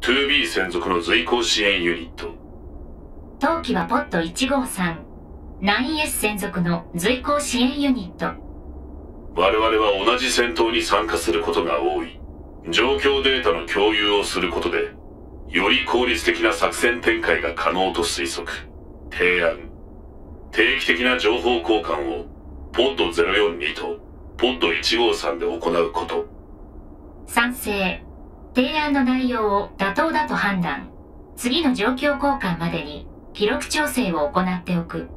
2B 専属の随行支援ユニット。 当機はポット153、9S 専属の随行支援ユニット。 我々は同じ戦闘に参加することが多い。状況データの共有をすることで、より効率的な作戦展開が可能と推測。提案。定期的な情報交換を、ポッド042とポッド153で行うこと。 賛成。提案の内容を妥当だと判断。次の状況交換までに記録調整を行っておく。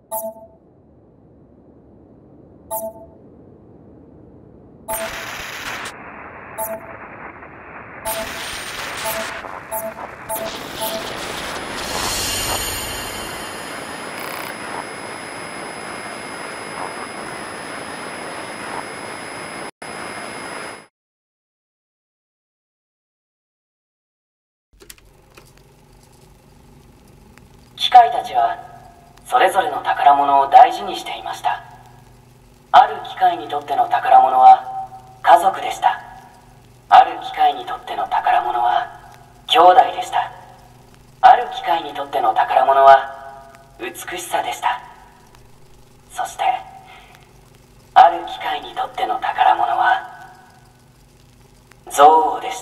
機械たちはそれぞれの宝物を大事にしていました。ある機械にとっての宝物は家族でした。ある機械にとっての宝物は兄弟でした。ある機械にとっての宝物は美しさでした。そしてある機械にとっての宝物は憎悪でした。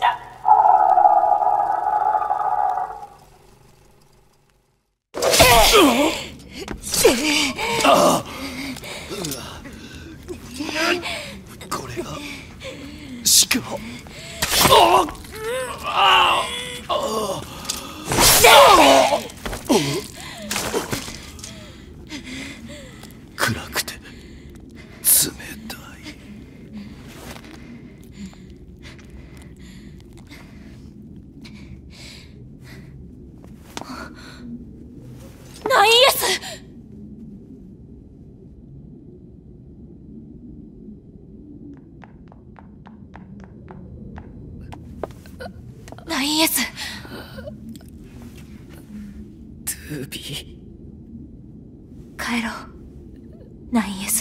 これがしかも暗くて冷たい。 ナインエス！ナインエス。 2ビ帰ろう。ナインエス。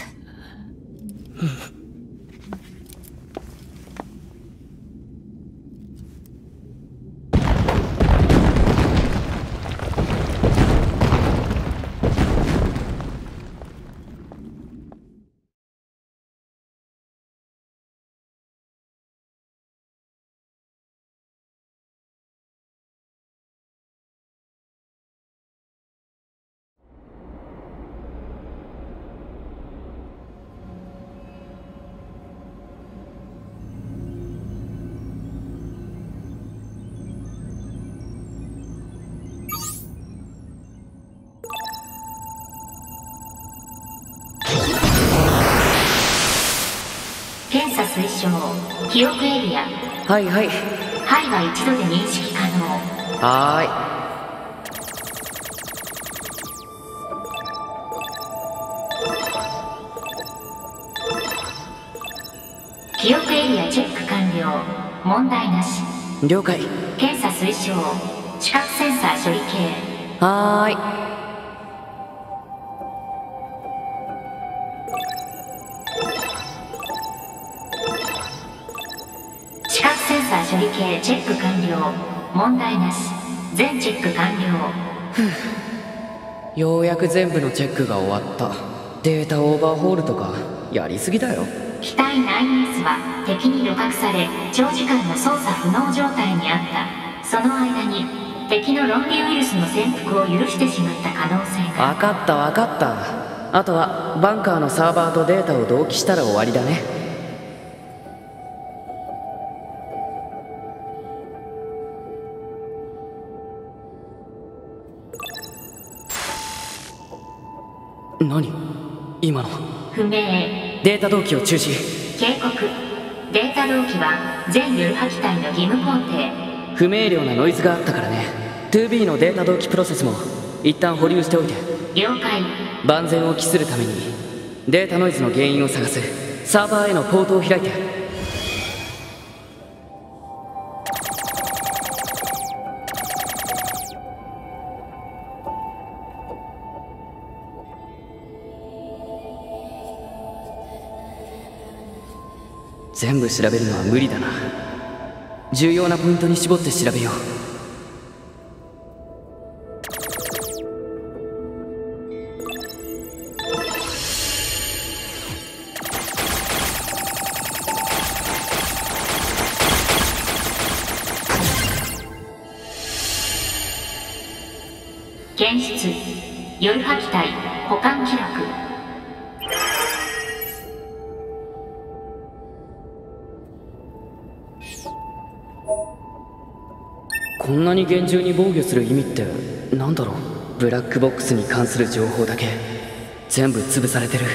検査推奨記憶エリア。 はいはい。 範囲は一度で認識可能。 はーい。記憶エリアチェック完了。問題なし。 了解。 検査推奨視覚センサー処理系。 はーい。 視覚センサー処理系チェック完了。問題なし。全チェック完了。 ようやく全部のチェックが終わった。データオーバーホールとかやりすぎだよ。 機体 9S は敵に旅客され長時間の操作不能状態にあった。その間に敵の論理ウイルスの潜伏を許してしまった可能性が。 分かった分かった。あとはバンカーのサーバーとデータを同期したら終わりだね。何今の。 不明。 データ同期を中止。 警告。データ同期は全ヨルハ機体の義務工程。 不明瞭なノイズがあったからね。 2B のデータ同期プロセスも一旦保留しておいて。 了解。 万全を期するためにデータノイズの原因を探す。サーバーへのポートを開いて。全部調べるのは無理だな。重要なポイントに絞って調べよう。 検出ヨルハ機体保管記録。 こんなに厳重に防御する意味って何だろう。ブラックボックスに関する情報だけ。 全部潰されてる。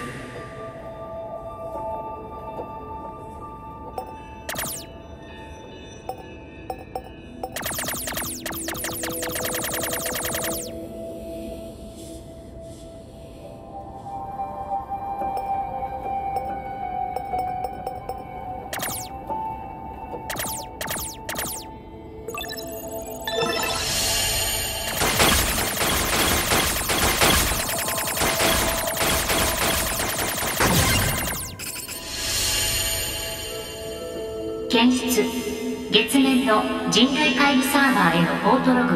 検出、月面の人類会議サーバーへのポートログ。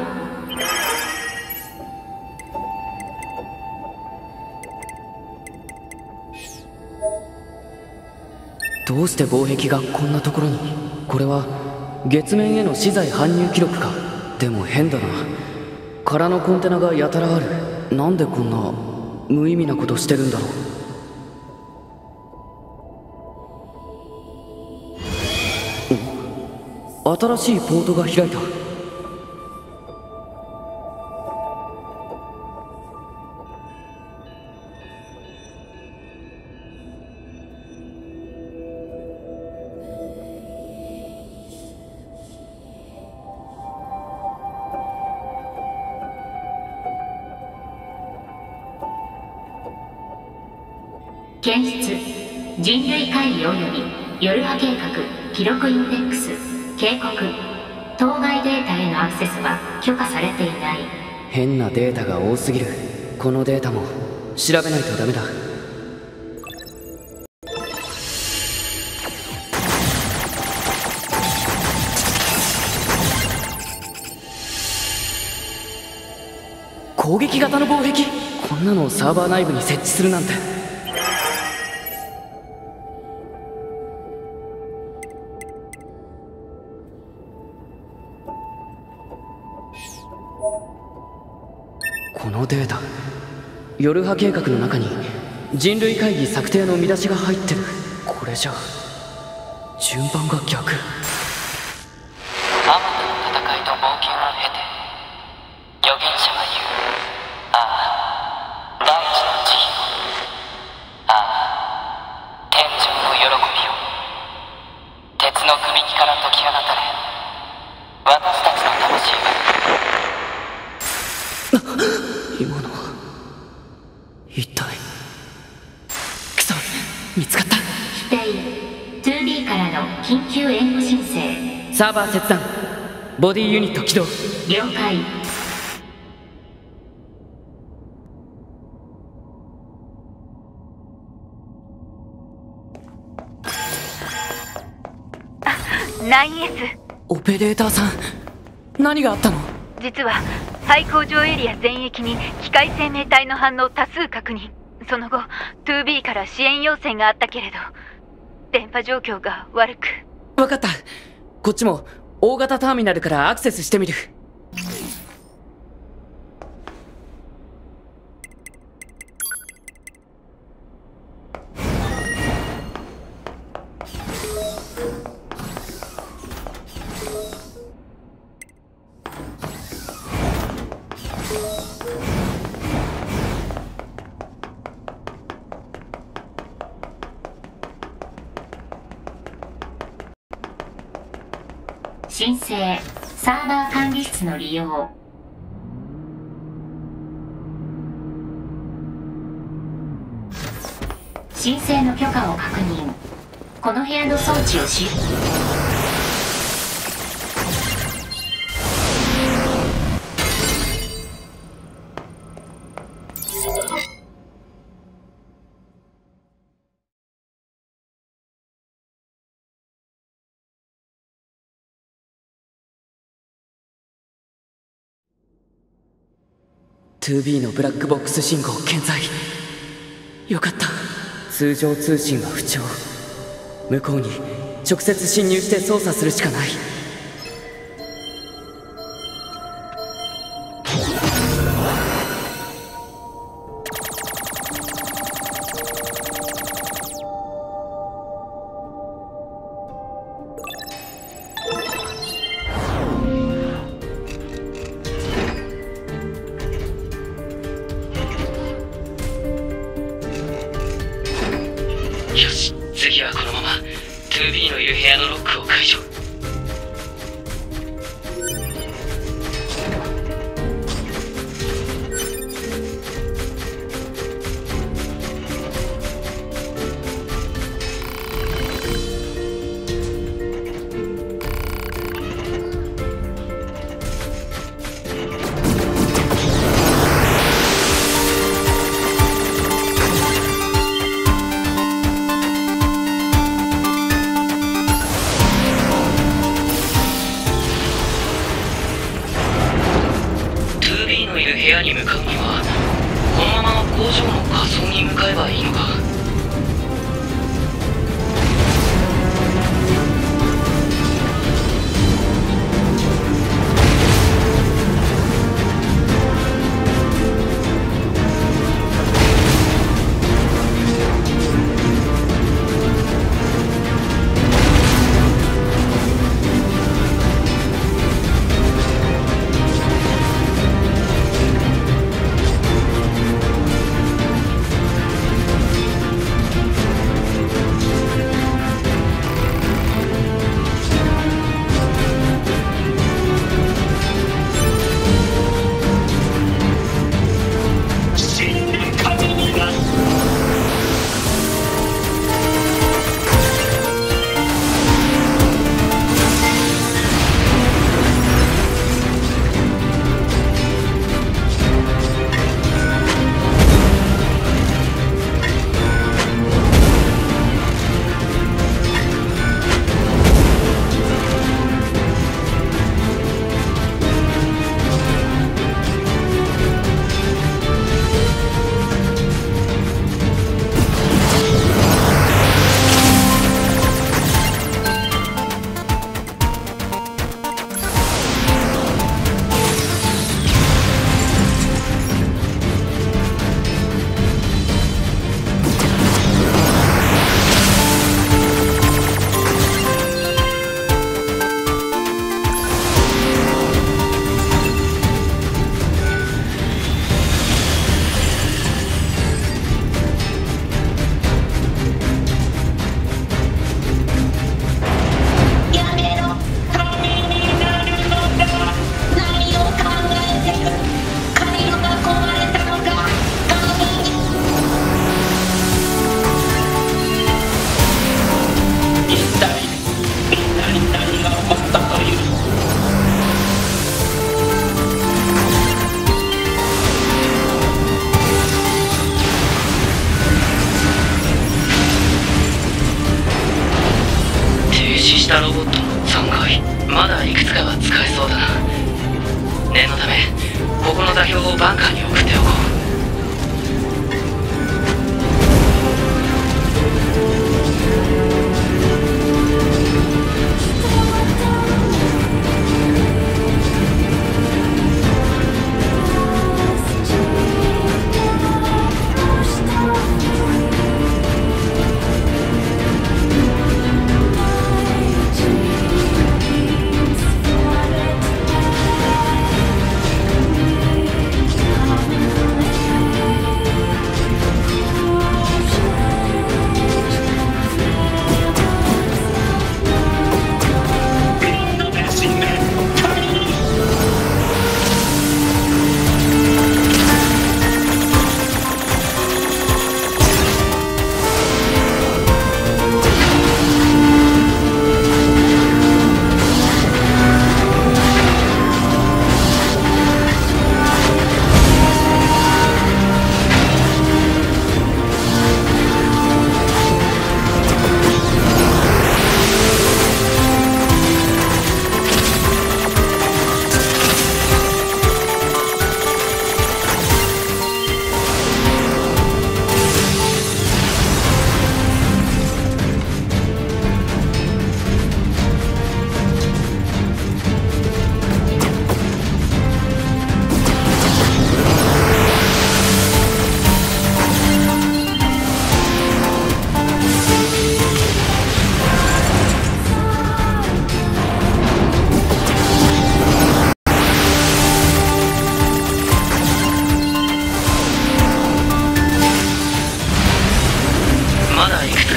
どうして防壁がこんなところに。これは月面への資材搬入記録か。でも変だな、空のコンテナがやたらある。なんでこんな無意味なことしてるんだろう。新しいポートが開いた。 検出、人類会議及び夜波計画記録インデックス。警告、当該データへのアクセスは許可されていない。 変なデータが多すぎる。このデータも調べないとダメだ。攻撃型の防壁、こんなのをサーバー内部に設置するなんて。このデータ、夜波計画の中に人類会議策定の見出しが入ってる。これじゃ順番が逆。 あまたの戦いと冒険を経て、預言者は言う。ああ、大地の慈悲を。ああ、天上の喜びを。鉄のくびきから解き放たれ、私たちの魂は今のは一体。クソ、見つかった。 否定、2B からの緊急援護申請。 サーバー切断、ボディユニット起動。 了解。 9S。 オペレーターさん、何があったの？ 実は廃工場エリア全域に機械生命体の反応多数確認。その後 2B から支援要請があったけれど電波状況が悪く。 分かった、こっちも大型ターミナルからアクセスしてみる。 申請、サーバー管理室の利用。申請の許可を確認。この部屋の装置を使用。 2B のブラックボックス信号健在。よかった。通常通信は不調。向こうに直接侵入して操作するしかない。 よし、次はこのまま 2B のいる部屋のロックを解除。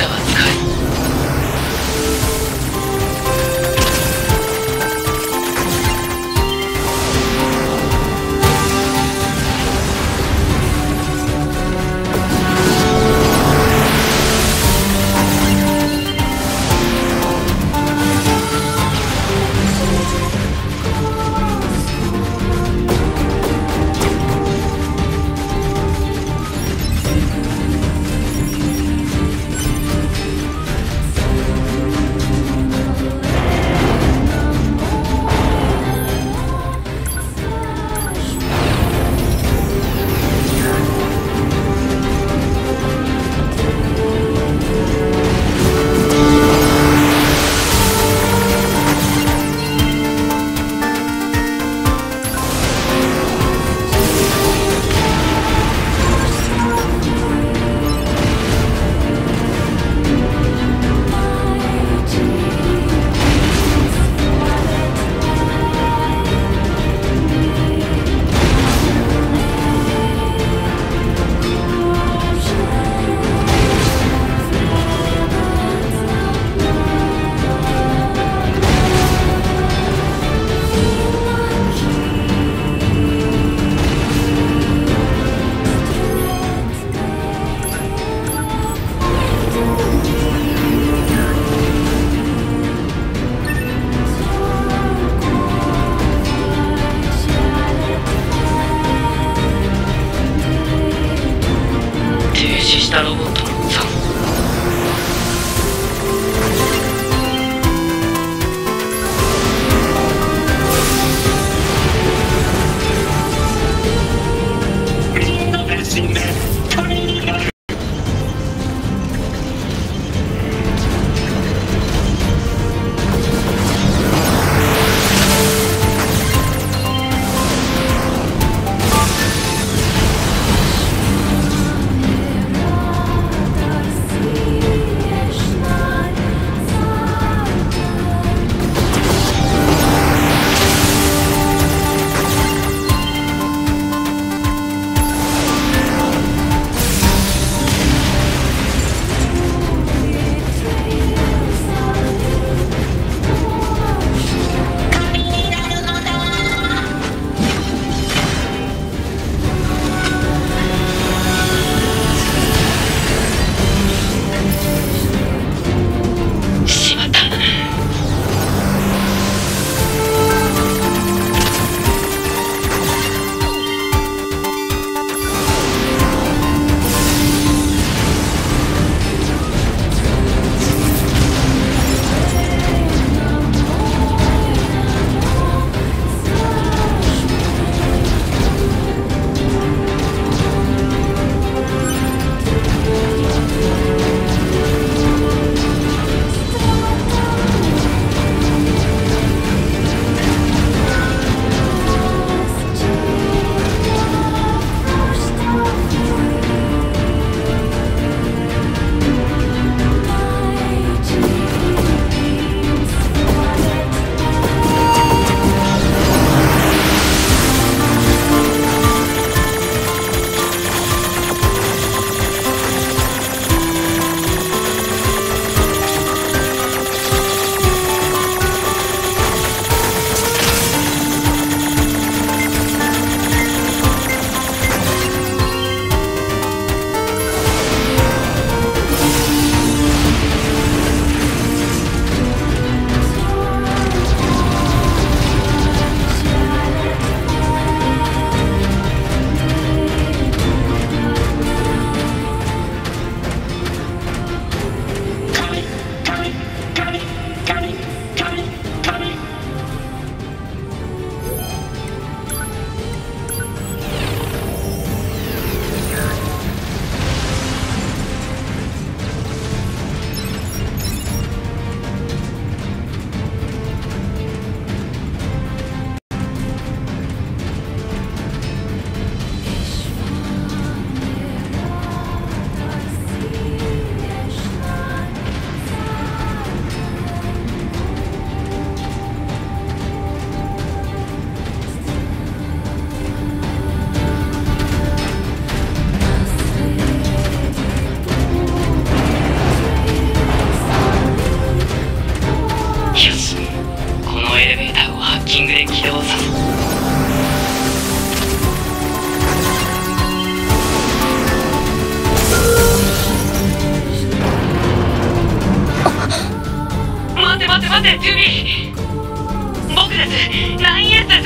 は使え。したロボットの3。 待て 2B。 僕です。 9S です。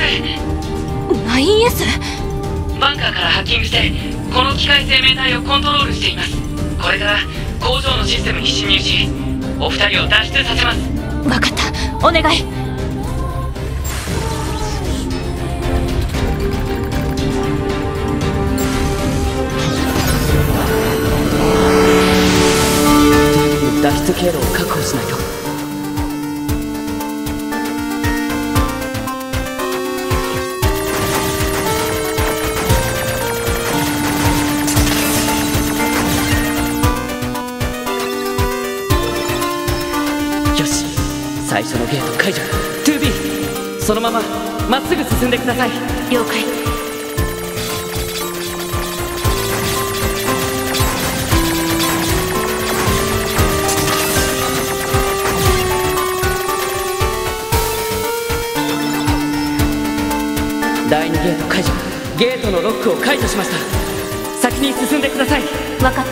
9S？ バンカーからハッキングしてこの機械生命体をコントロールしています。これから工場のシステムに侵入しお二人を脱出させます。 分かった、お願い。 脱出経路を確保しないと。よし、最初のゲート解除。 2B、 そのまままっすぐ進んでください。 了解。 第2ゲート解除。ゲートのロックを解除しました。先に進んでください。 分かった。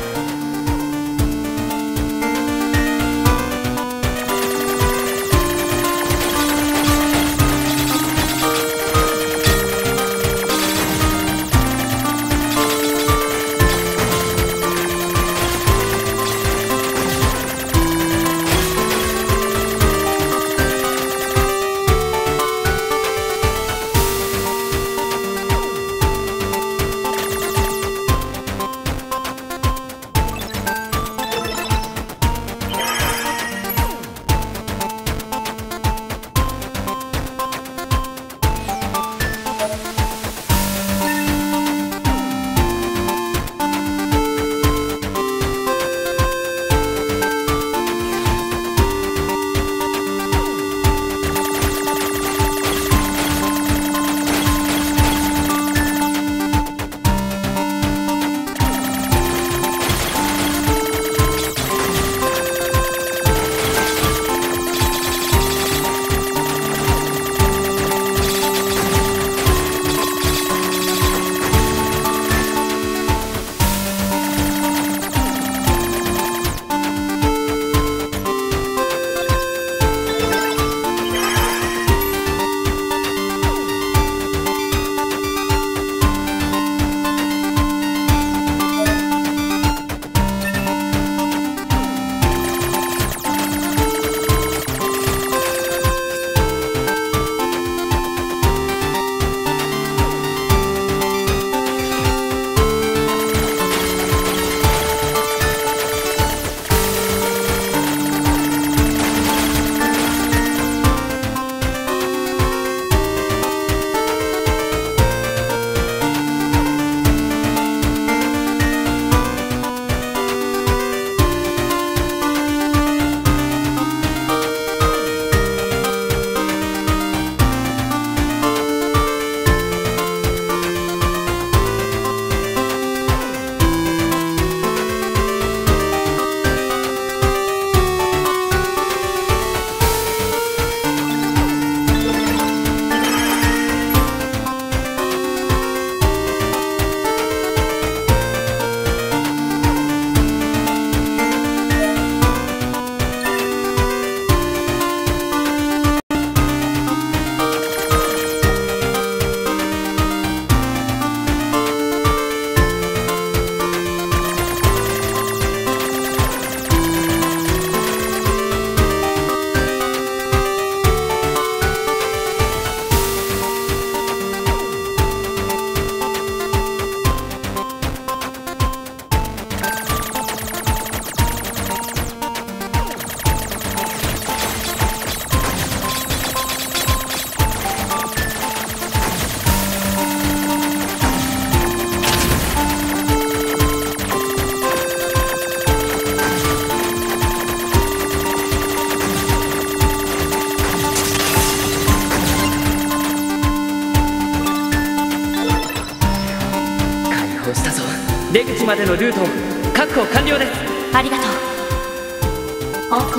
出口までのルート確保完了です。 ありがとう。 報告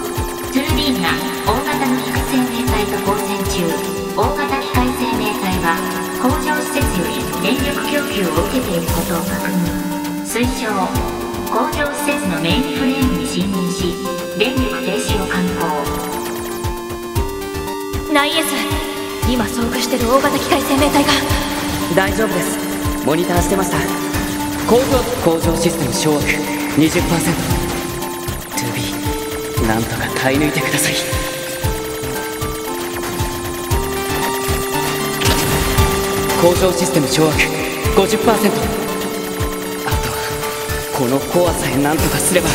2B が大型の機械生命体と交戦中。大型機械生命体は工場施設より電力供給を受けていることを確認。推奨工場施設のメインフレームに侵入し電力停止を敢行。 9S、 今遭遇してる大型機械生命体が。 大丈夫です。モニターしてました。工場システム掌握 20%。 2B、 なんとか耐え抜いてください。工場システム掌握 50%。 あとこのコアさえなんとかすれば。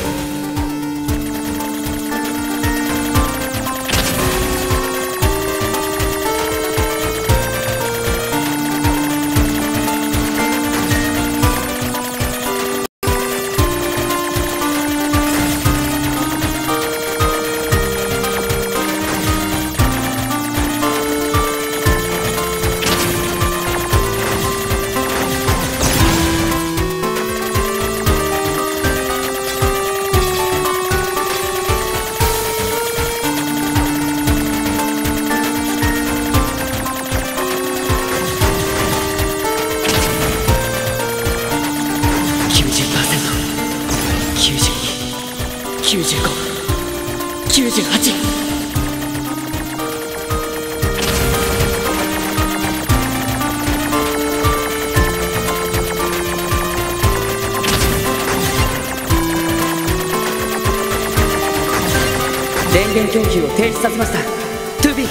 電源供給を停止させました。 2B。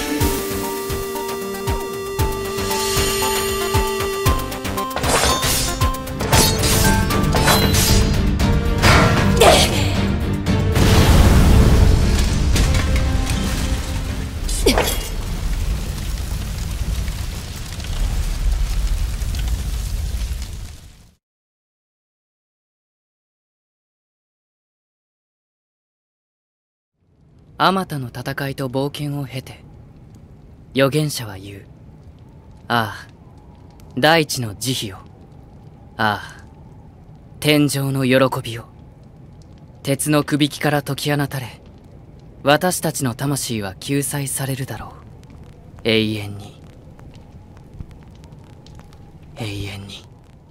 あまたの戦いと冒険を経て、預言者は言う。ああ、大地の慈悲を。ああ、天上の喜びを。鉄のくびきから解き放たれ、私たちの魂は救済されるだろう。永遠に。永遠に。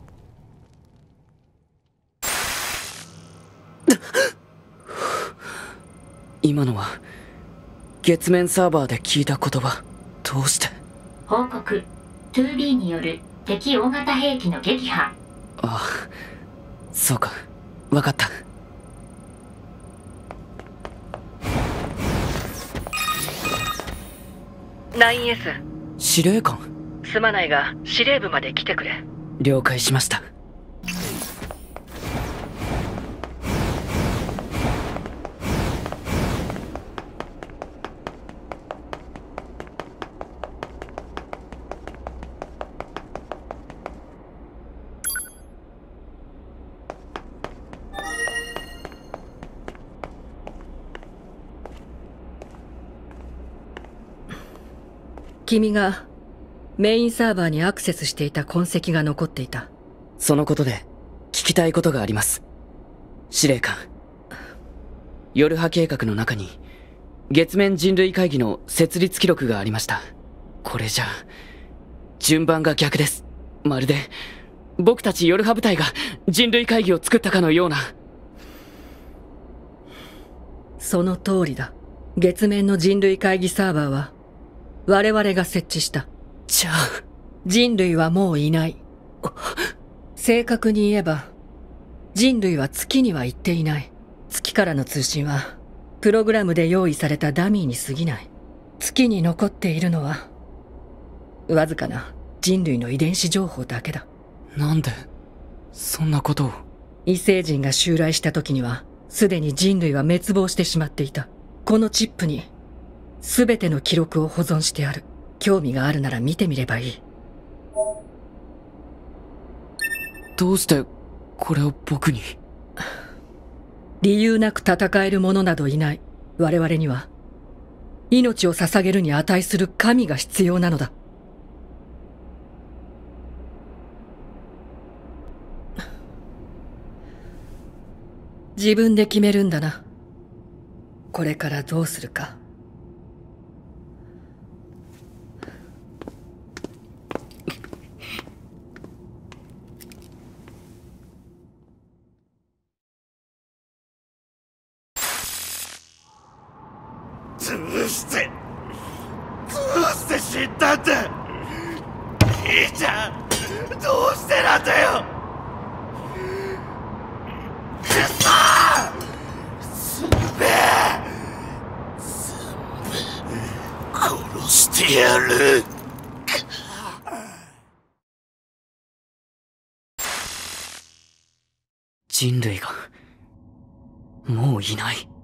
今のは月面サーバーで聞いた言葉。どうして。 報告 2B による敵大型兵器の撃破。 ああ、そうか、分かった。 9S、 司令官。 すまないが司令部まで来てくれ。 了解しました。 君がメインサーバーにアクセスしていた痕跡が残っていた。 そのことで聞きたいことがあります。司令官。ヨルハ計画の中に月面人類会議の設立記録がありました。これじゃ順番が逆です。まるで僕たちヨルハ部隊が人類会議を作ったかのような。 その通りだ。月面の人類会議サーバーは我々が設置した。 じゃあ人類はもういない。正確に言えば人類は月には行っていない。月からの通信はプログラムで用意されたダミーに過ぎない。月に残っているのはわずかな人類の遺伝子情報だけだ。 なんでそんなことを。 異星人が襲来した時にはすでに人類は滅亡してしまっていた。このチップに全ての記録を保存してある。興味があるなら見てみればいい。 どうしてこれを僕に。 理由なく戦える者などいない。我々には命を捧げるに値する神が必要なのだ。自分で決めるんだな。これからどうするか。 潰してどうして死んだんだ。兄ちゃん、どうしてなんだよ。くそー、すべえ、殺してやる。 人類がもういない。